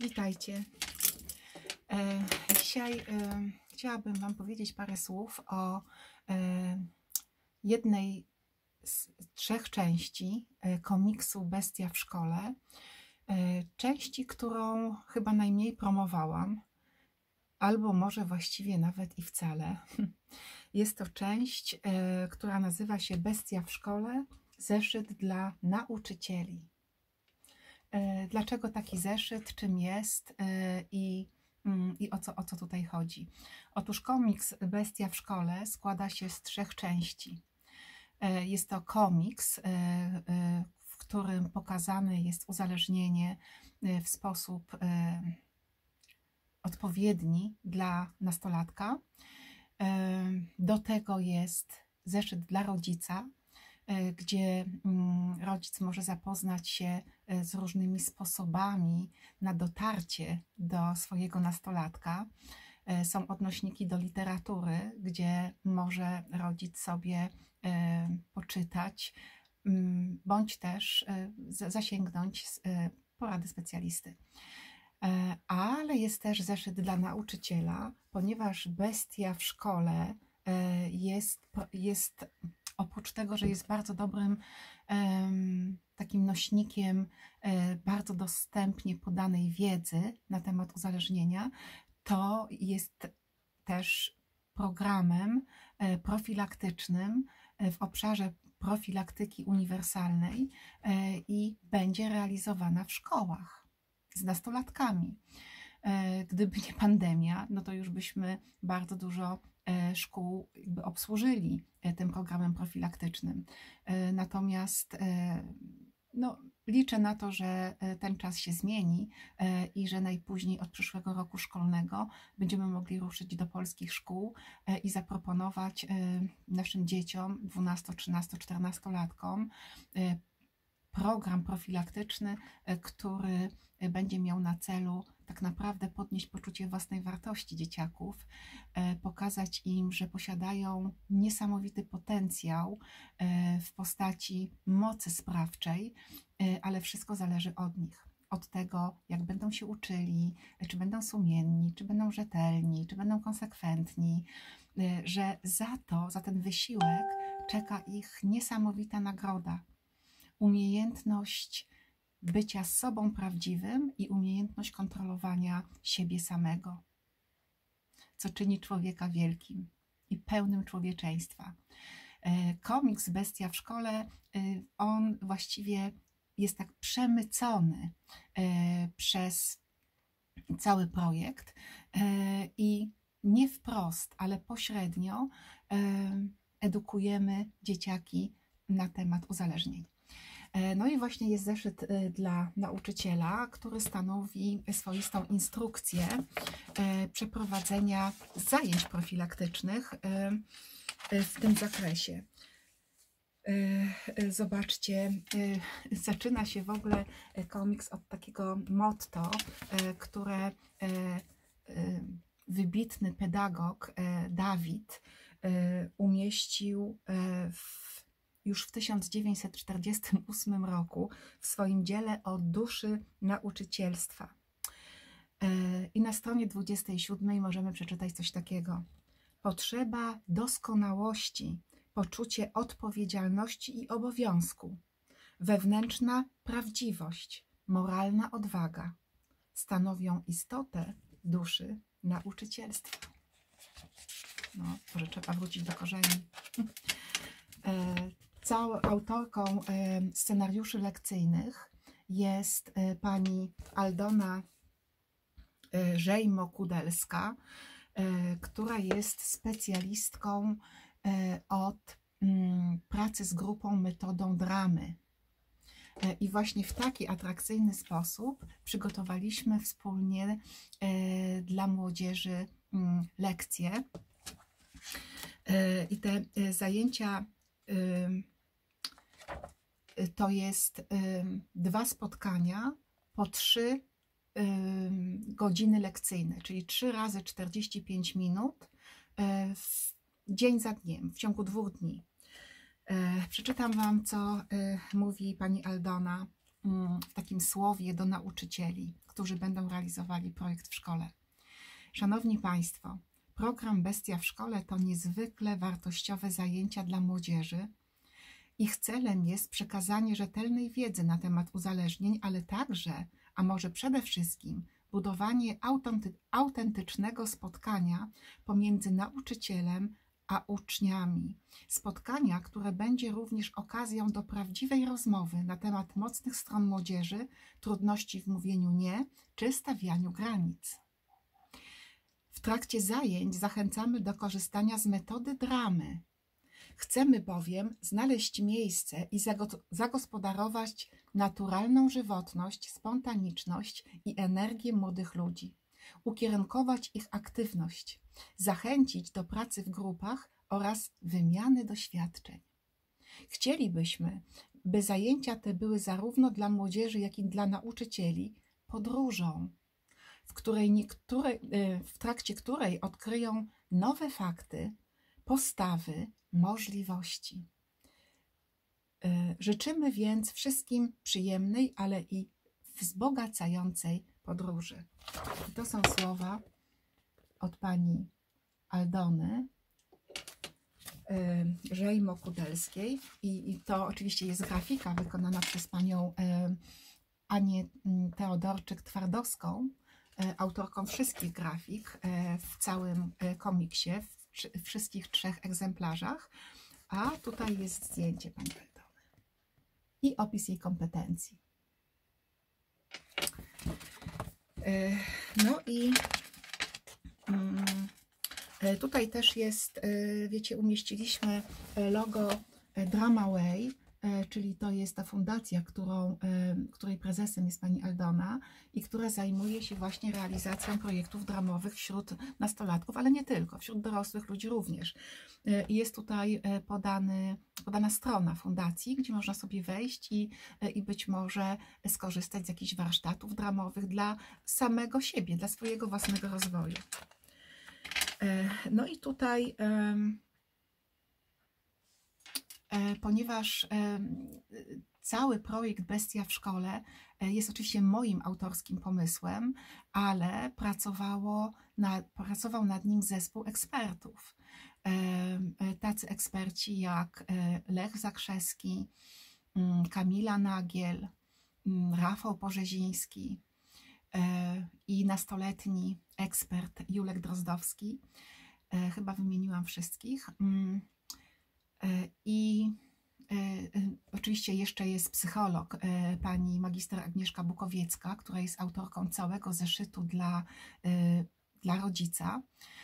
Witajcie. Dzisiaj chciałabym Wam powiedzieć parę słów o jednej z 3 części komiksu Bestia w szkole. Części, którą chyba najmniej promowałam, albo może właściwie nawet i wcale. Jest to część, która nazywa się Bestia w szkole, zeszyt dla nauczycieli. Dlaczego taki zeszyt, czym jest i o co tutaj chodzi? Otóż komiks Bestia w szkole składa się z 3 części. Jest to komiks, w którym pokazane jest uzależnienie w sposób odpowiedni dla nastolatka. Do tego jest zeszyt dla rodzica, gdzie rodzic może zapoznać się z różnymi sposobami na dotarcie do swojego nastolatka. Są odnośniki do literatury, gdzie może rodzic sobie poczytać, bądź też zasięgnąć porady specjalisty. Ale jest też zeszyt dla nauczyciela, ponieważ Bestia w szkole jest oprócz tego, że jest bardzo dobrym takim nośnikiem bardzo dostępnie podanej wiedzy na temat uzależnienia, to jest też programem profilaktycznym w obszarze profilaktyki uniwersalnej i będzie realizowana w szkołach z nastolatkami. Gdyby nie pandemia, no to już byśmy bardzo dużo szkół obsłużyli tym programem profilaktycznym. Natomiast no, liczę na to, że ten czas się zmieni i że najpóźniej od przyszłego roku szkolnego będziemy mogli ruszyć do polskich szkół i zaproponować naszym dzieciom, 12, 13, 14-latkom program profilaktyczny, który będzie miał na celu tak naprawdę podnieść poczucie własnej wartości dzieciaków, pokazać im, że posiadają niesamowity potencjał w postaci mocy sprawczej, ale wszystko zależy od nich. Od tego, jak będą się uczyli, czy będą sumienni, czy będą rzetelni, czy będą konsekwentni, że za ten wysiłek czeka ich niesamowita nagroda. Umiejętność bycia sobą prawdziwym i umiejętność kontrolowania siebie samego, co czyni człowieka wielkim i pełnym człowieczeństwa. Komiks Bestia w szkole, on właściwie jest tak przemycony przez cały projekt i nie wprost, ale pośrednio edukujemy dzieciaki na temat uzależnień. No i właśnie jest zeszyt dla nauczyciela, który stanowi swoistą instrukcję przeprowadzenia zajęć profilaktycznych w tym zakresie. Zobaczcie, zaczyna się w ogóle komiks od takiego motto, które wybitny pedagog Dawid umieścił już w 1948 roku w swoim dziele o duszy nauczycielstwa. I na stronie 27 możemy przeczytać coś takiego. Potrzeba doskonałości, poczucie odpowiedzialności i obowiązku, wewnętrzna prawdziwość, moralna odwaga stanowią istotę duszy nauczycielstwa. No, może trzeba wrócić do korzeni. Całą autorką scenariuszy lekcyjnych jest pani Aldona Żejmo-Kudelska, która jest specjalistką od pracy z grupą metodą dramy. I właśnie w taki atrakcyjny sposób przygotowaliśmy wspólnie dla młodzieży lekcje. I te zajęcia to jest 2 spotkania po 3 godziny lekcyjne, czyli 3 razy 45 minut dzień za dniem, w ciągu 2 dni. Przeczytam Wam, co mówi pani Aldona w takim słowie do nauczycieli, którzy będą realizowali projekt w szkole. Szanowni Państwo, program Bestia w szkole to niezwykle wartościowe zajęcia dla młodzieży. Ich celem jest przekazanie rzetelnej wiedzy na temat uzależnień, ale także, a może przede wszystkim, budowanie autentycznego spotkania pomiędzy nauczycielem a uczniami. Spotkania, które będzie również okazją do prawdziwej rozmowy na temat mocnych stron młodzieży, trudności w mówieniu nie czy stawianiu granic. W trakcie zajęć zachęcamy do korzystania z metody dramy. Chcemy bowiem znaleźć miejsce i zagospodarować naturalną żywotność, spontaniczność i energię młodych ludzi, ukierunkować ich aktywność, zachęcić do pracy w grupach oraz wymiany doświadczeń. Chcielibyśmy, by zajęcia te były zarówno dla młodzieży, jak i dla nauczycieli podróżą, w trakcie której odkryją nowe fakty, postawy, możliwości. Życzymy więc wszystkim przyjemnej, ale i wzbogacającej podróży. I to są słowa od pani Aldony Żejmo-Kudelskiej i to oczywiście jest grafika wykonana przez panią Anię Teodorczyk-Twardowską, autorką wszystkich grafik w całym komiksie, w wszystkich 3 egzemplarzach, a tutaj jest zdjęcie pani Aldony i opis jej kompetencji. No i tutaj też jest, wiecie, umieściliśmy logo Dramaway, czyli to jest ta fundacja, której prezesem jest pani Aldona i która zajmuje się właśnie realizacją projektów dramowych wśród nastolatków, ale nie tylko, wśród dorosłych ludzi również. Jest tutaj podana strona fundacji, gdzie można sobie wejść i być może skorzystać z jakichś warsztatów dramowych dla samego siebie, dla swojego własnego rozwoju. No i tutaj ponieważ cały projekt Bestia w szkole jest oczywiście moim autorskim pomysłem, ale pracował nad nim zespół ekspertów. Tacy eksperci jak Lech Zakrzewski, Kamila Nagiel, Rafał Porzeziński i nastoletni ekspert Julek Drozdowski. Chyba wymieniłam wszystkich. I oczywiście jeszcze jest psycholog, pani magister Agnieszka Bukowiecka, która jest autorką całego zeszytu dla rodzica.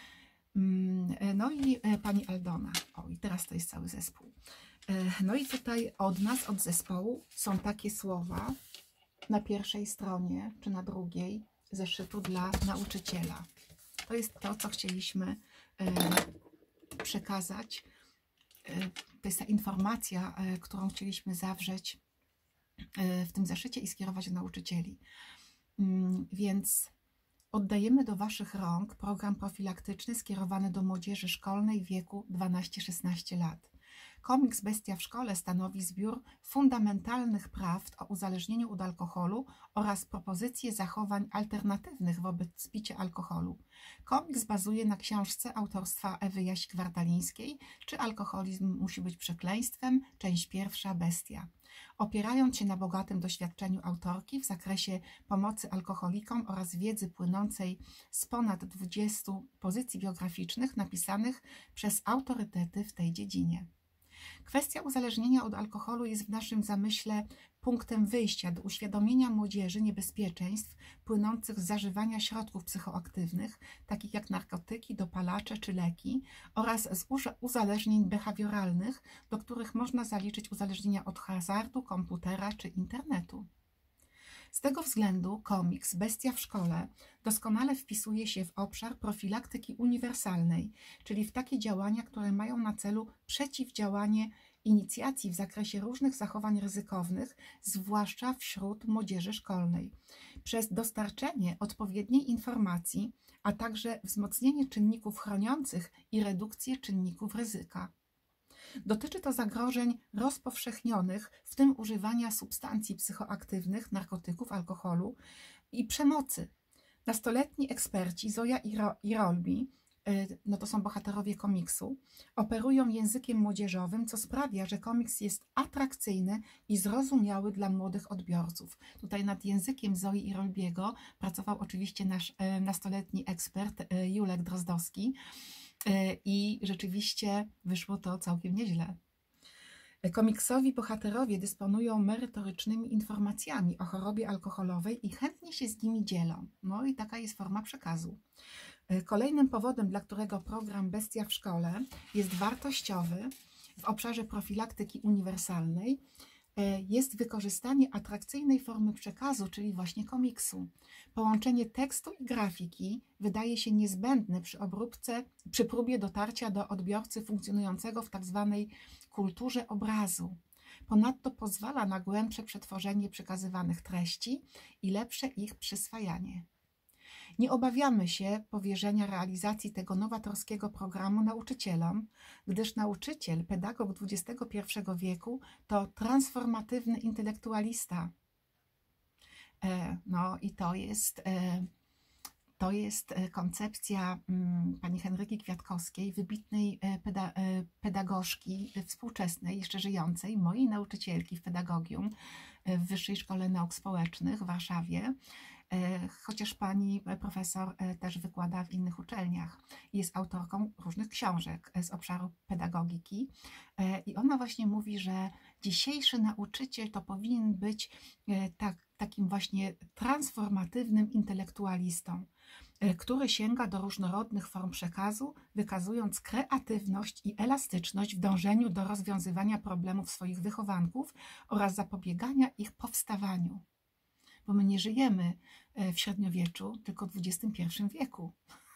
No i pani Aldona. O, i teraz to jest cały zespół. No i tutaj od nas, od zespołu są takie słowa na pierwszej stronie, czy na drugiej zeszytu dla nauczyciela. To jest to, co chcieliśmy przekazać. To jest ta informacja, którą chcieliśmy zawrzeć w tym zeszycie i skierować do nauczycieli. Więc oddajemy do Waszych rąk program profilaktyczny skierowany do młodzieży szkolnej w wieku 12-16 lat. Komiks Bestia w szkole stanowi zbiór fundamentalnych prawd o uzależnieniu od alkoholu oraz propozycje zachowań alternatywnych wobec picia alkoholu. Komiks bazuje na książce autorstwa Ewy Jasik-Wardalińskiej Czy alkoholizm musi być przekleństwem? Część pierwsza Bestia. Opierając się na bogatym doświadczeniu autorki w zakresie pomocy alkoholikom oraz wiedzy płynącej z ponad 20 pozycji biograficznych napisanych przez autorytety w tej dziedzinie. Kwestia uzależnienia od alkoholu jest w naszym zamyśle punktem wyjścia do uświadomienia młodzieży niebezpieczeństw płynących z zażywania środków psychoaktywnych, takich jak narkotyki, dopalacze czy leki, oraz z uzależnień behawioralnych, do których można zaliczyć uzależnienia od hazardu, komputera czy internetu. Z tego względu komiks Bestia w szkole doskonale wpisuje się w obszar profilaktyki uniwersalnej, czyli w takie działania, które mają na celu przeciwdziałanie inicjacji w zakresie różnych zachowań ryzykownych, zwłaszcza wśród młodzieży szkolnej, przez dostarczenie odpowiedniej informacji, a także wzmocnienie czynników chroniących i redukcję czynników ryzyka. Dotyczy to zagrożeń rozpowszechnionych, w tym używania substancji psychoaktywnych, narkotyków, alkoholu, i przemocy. Nastoletni eksperci Zoja i Rolbi, no to są bohaterowie komiksu, operują językiem młodzieżowym, co sprawia, że komiks jest atrakcyjny i zrozumiały dla młodych odbiorców. Tutaj nad językiem Zoi i Rolbiego pracował oczywiście nasz nastoletni ekspert Julek Drozdowski i rzeczywiście wyszło to całkiem nieźle. Komiksowi bohaterowie dysponują merytorycznymi informacjami o chorobie alkoholowej i chętnie się z nimi dzielą. No i taka jest forma przekazu. Kolejnym powodem, dla którego program Bestia w szkole jest wartościowy w obszarze profilaktyki uniwersalnej, jest wykorzystanie atrakcyjnej formy przekazu, czyli właśnie komiksu. Połączenie tekstu i grafiki wydaje się niezbędne przy próbie dotarcia do odbiorcy funkcjonującego w tzw. kulturze obrazu. Ponadto pozwala na głębsze przetworzenie przekazywanych treści i lepsze ich przyswajanie. Nie obawiamy się powierzenia realizacji tego nowatorskiego programu nauczycielom, gdyż nauczyciel, pedagog XXI wieku to transformatywny intelektualista. No i to jest koncepcja pani Henryki Kwiatkowskiej, wybitnej pedagogzki współczesnej, jeszcze żyjącej, mojej nauczycielki w pedagogium w Wyższej Szkole Nauk Społecznych w Warszawie, chociaż pani profesor też wykłada w innych uczelniach. Jest autorką różnych książek z obszaru pedagogiki i ona właśnie mówi, że dzisiejszy nauczyciel to powinien być takim właśnie transformatywnym intelektualistą, który sięga do różnorodnych form przekazu, wykazując kreatywność i elastyczność w dążeniu do rozwiązywania problemów swoich wychowanków oraz zapobiegania ich powstawaniu. Bo my nie żyjemy w średniowieczu, tylko w XXI wieku.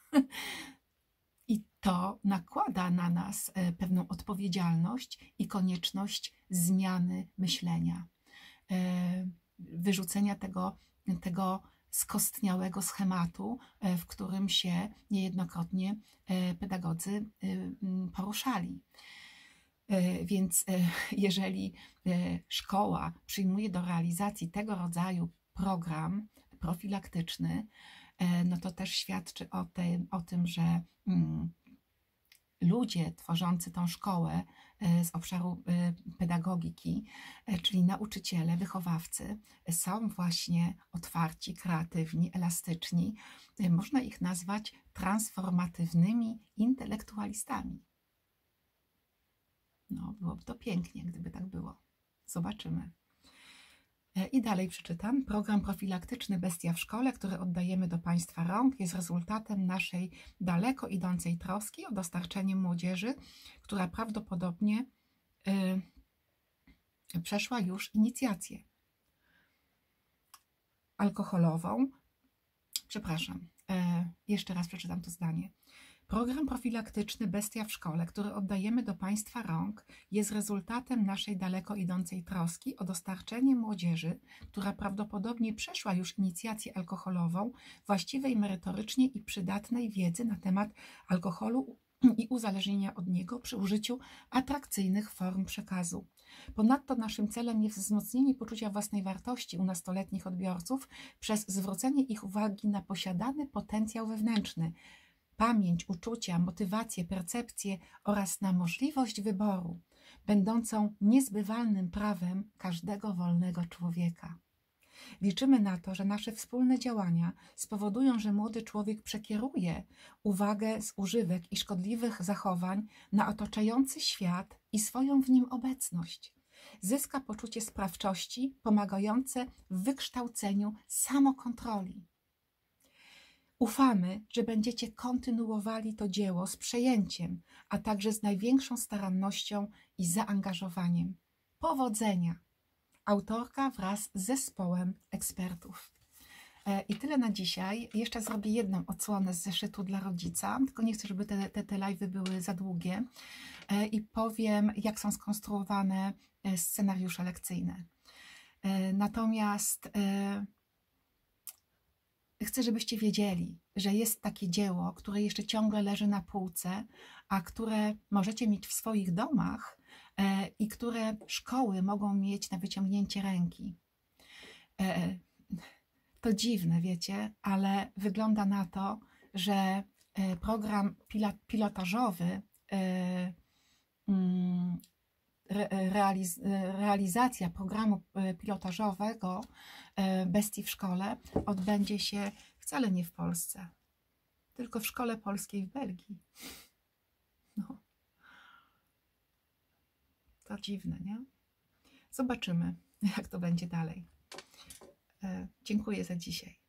I to nakłada na nas pewną odpowiedzialność i konieczność zmiany myślenia, wyrzucenia tego skostniałego schematu, w którym się niejednokrotnie pedagodzy poruszali. Więc jeżeli szkoła przyjmuje do realizacji tego rodzaju program profilaktyczny, no to też świadczy o tym, że ludzie tworzący tą szkołę z obszaru pedagogiki, czyli nauczyciele, wychowawcy, są właśnie otwarci, kreatywni, elastyczni. Można ich nazwać transformatywnymi intelektualistami. No, byłoby to pięknie, gdyby tak było. Zobaczymy. I dalej przeczytam. Program profilaktyczny Bestia w szkole, który oddajemy do Państwa rąk, jest rezultatem naszej daleko idącej troski o dostarczenie młodzieży, która prawdopodobnie przeszła już inicjację alkoholową. Przepraszam, jeszcze raz przeczytam to zdanie. Program profilaktyczny Bestia w szkole, który oddajemy do Państwa rąk, jest rezultatem naszej daleko idącej troski o dostarczenie młodzieży, która prawdopodobnie przeszła już inicjację alkoholową, właściwej merytorycznie i przydatnej wiedzy na temat alkoholu i uzależnienia od niego przy użyciu atrakcyjnych form przekazu. Ponadto naszym celem jest wzmocnienie poczucia własnej wartości u nastoletnich odbiorców przez zwrócenie ich uwagi na posiadany potencjał wewnętrzny, pamięć, uczucia, motywację, percepcję oraz na możliwość wyboru, będącą niezbywalnym prawem każdego wolnego człowieka. Liczymy na to, że nasze wspólne działania spowodują, że młody człowiek przekieruje uwagę z używek i szkodliwych zachowań na otaczający świat i swoją w nim obecność. Zyska poczucie sprawczości pomagające w wykształceniu samokontroli. Ufamy, że będziecie kontynuowali to dzieło z przejęciem, a także z największą starannością i zaangażowaniem. Powodzenia! Autorka wraz z zespołem ekspertów. I tyle na dzisiaj. Jeszcze zrobię jedną odsłonę z zeszytu dla rodzica, tylko nie chcę, żeby te live'y były za długie. I powiem, jak są skonstruowane scenariusze lekcyjne. Natomiast chcę, żebyście wiedzieli, że jest takie dzieło, które jeszcze ciągle leży na półce, a które możecie mieć w swoich domach i które szkoły mogą mieć na wyciągnięcie ręki. To dziwne, wiecie, ale wygląda na to, że program pilotażowy, realizacja programu pilotażowego Bestii w szkole odbędzie się wcale nie w Polsce, tylko w szkole polskiej w Belgii. No. To dziwne, nie? Zobaczymy, jak to będzie dalej. Dziękuję za dzisiaj.